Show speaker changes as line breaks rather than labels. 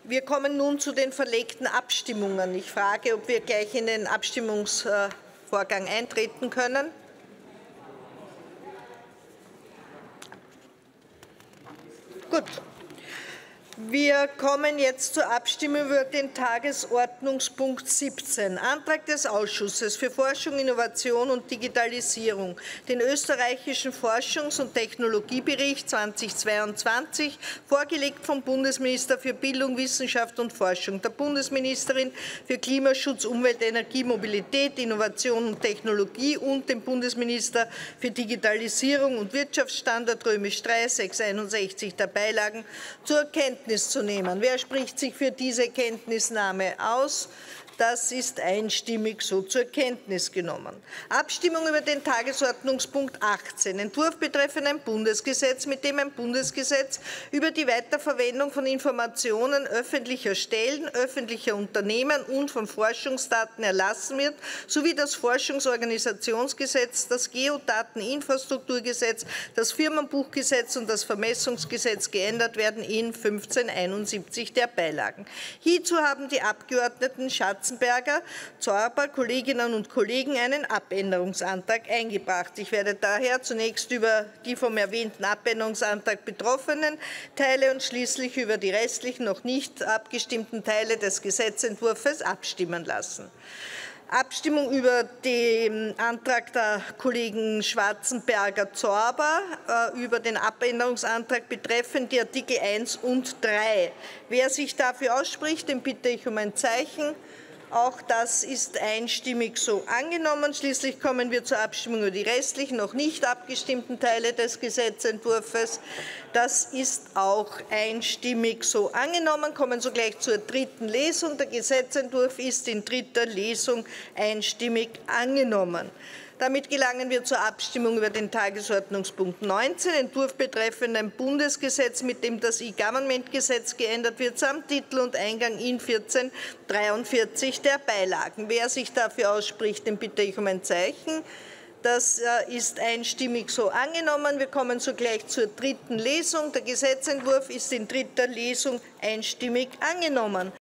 Wir kommen nun zu den verlegten Abstimmungen. Ich frage, ob wir gleich in den Abstimmungsvorgang eintreten können. Gut. Wir kommen jetzt zur Abstimmung über den Tagesordnungspunkt 17, Antrag des Ausschusses für Forschung, Innovation und Digitalisierung, den österreichischen Forschungs- und Technologiebericht 2022, vorgelegt vom Bundesminister für Bildung, Wissenschaft und Forschung, der Bundesministerin für Klimaschutz, Umwelt, Energie, Mobilität, Innovation und Technologie und dem Bundesminister für Digitalisierung und Wirtschaftsstandort römisch 3, 661 der Beilagen zur Kenntnis zu nehmen. Wer spricht sich für diese Kenntnisnahme aus? Das ist einstimmig so zur Kenntnis genommen. Abstimmung über den Tagesordnungspunkt 18, Entwurf betreffend ein Bundesgesetz, mit dem ein Bundesgesetz über die Weiterverwendung von Informationen öffentlicher Stellen, öffentlicher Unternehmen und von Forschungsdaten erlassen wird, sowie das Forschungsorganisationsgesetz, das Geodateninfrastrukturgesetz, das Firmenbuchgesetz und das Vermessungsgesetz geändert werden in 1571 der Beilagen. Hierzu haben die Abgeordneten Schatzenberger, Zorber, Kolleginnen und Kollegen einen Abänderungsantrag eingebracht. Ich werde daher zunächst über die vom erwähnten Abänderungsantrag betroffenen Teile und schließlich über die restlichen noch nicht abgestimmten Teile des Gesetzentwurfs abstimmen lassen. Abstimmung über den Antrag der Kollegen Schwarzenberger-Zorber über den Abänderungsantrag betreffend die Artikel 1 und 3. Wer sich dafür ausspricht, den bitte ich um ein Zeichen. Auch das ist einstimmig so angenommen. Schließlich kommen wir zur Abstimmung über die restlichen, noch nicht abgestimmten Teile des Gesetzentwurfs. Das ist auch einstimmig so angenommen. Kommen sogleich zur dritten Lesung. Der Gesetzentwurf ist in dritter Lesung einstimmig angenommen. Damit gelangen wir zur Abstimmung über den Tagesordnungspunkt 19, Entwurf betreffend ein Bundesgesetz, mit dem das E-Government-Gesetz geändert wird, samt Titel und Eingang in 1443 der Beilagen. Wer sich dafür ausspricht, den bitte ich um ein Zeichen. Das ist einstimmig so angenommen. Wir kommen sogleich zur dritten Lesung. Der Gesetzentwurf ist in dritter Lesung einstimmig angenommen.